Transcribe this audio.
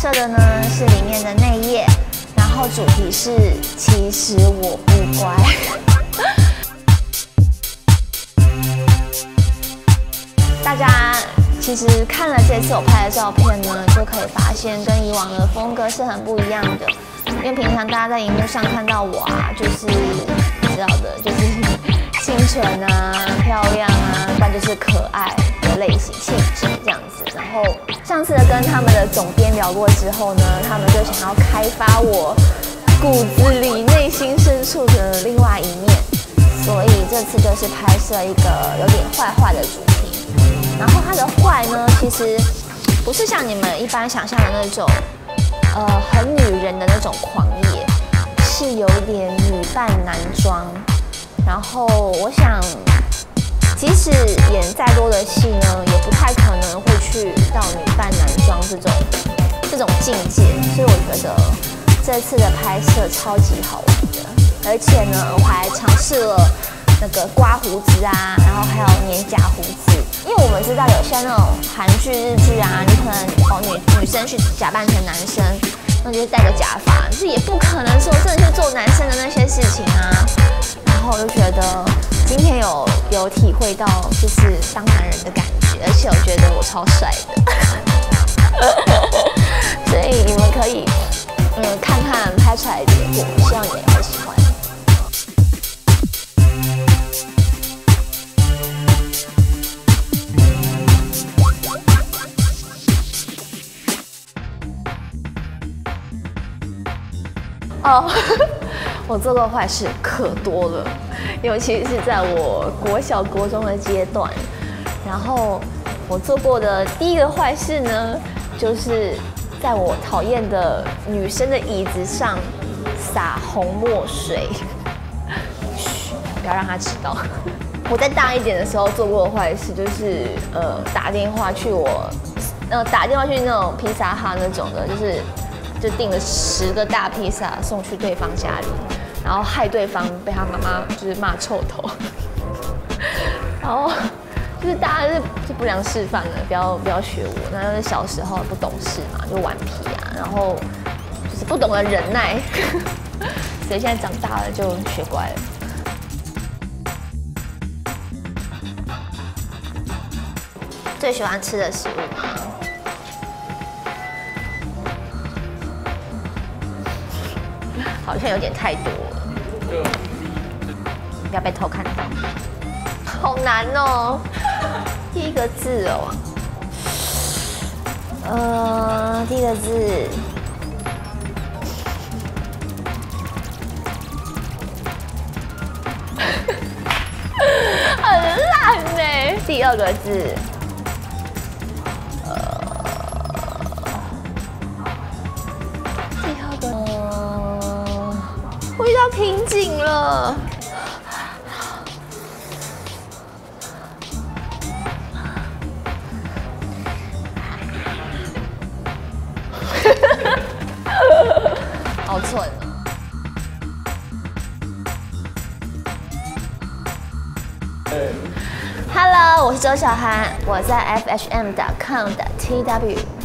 摄的呢是里面的内页，然后主题是其实我不乖。大家其实看了这次我拍的照片呢，就可以发现跟以往的风格是很不一样的。因为平常大家在荧幕上看到我啊，就是你知道的，就是清纯啊、漂亮啊，不然就是可爱的类型气质这样子。然后上次跟他们的总编聊过之后呢，他们就想要开发我骨子里内心深处的另外一面，所以这次就是拍摄一个有点坏的主题。然后它的坏呢，其实不是像你们一般想象的那种。很女人的那种狂野，是有点女扮男装。然后我想，即使演再多的戏呢，也不太可能会去到女扮男装这种境界。所以我觉得这次的拍摄超级好玩的，而且呢，我还尝试了那个刮胡子啊，然后还有粘假胡子。因为我们知道有些那种韩剧、日剧啊，你可能女生去假扮成男生，那就是戴个假发，就是也不可能说真的去做男生的那些事情啊。然后我就觉得今天有体会到就是当男人的感觉，而且我觉得我超帅的，所以你们可以看看拍出来的结果，希望你们也会喜欢。哦，我做过坏事可多了，尤其是在我国小、国中的阶段。然后我做过的第一个坏事呢，就是在我讨厌的女生的椅子上撒红墨水。嘘，不要让她知道。我在大一点的时候做过的坏事，就是打电话去那种披萨哈那种的，就订了10个大披萨送去对方家里，然后害对方被他妈妈就是骂臭头，然后就是大家是不良示范了，不要学我。那就是小时候不懂事嘛，就顽皮啊，然后就是不懂得忍耐，所以现在长大了就学乖了。最喜欢吃的食物吗？好像有点太多了，不要被偷看到。好难哦，第一个字哦，第一个字，很烂呢。第二个字，我遇到瓶颈了。好蠢哦。Hello， 我是周小涵，我在FHM.com的TW。